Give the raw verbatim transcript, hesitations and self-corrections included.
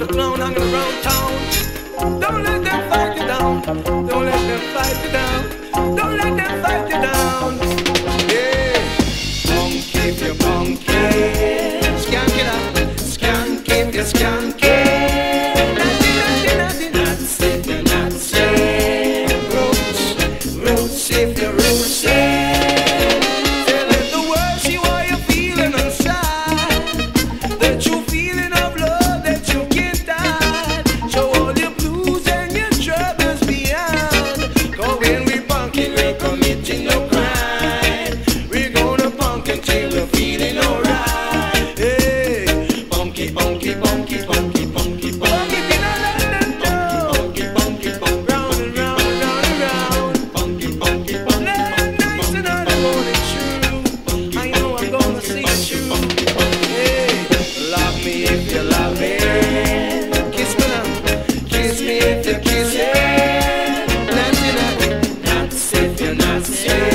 the clown hanging around town. Don't let them fight you down. Don't let them fight you down. Don't let them fight you down. Yeah, funky if you're funky, skank it up, skank if you're skanky. Nuts if you're nutsy, roots, roots if you're rootsy. Kiss me if you kiss it. Nuts if you're nutsy.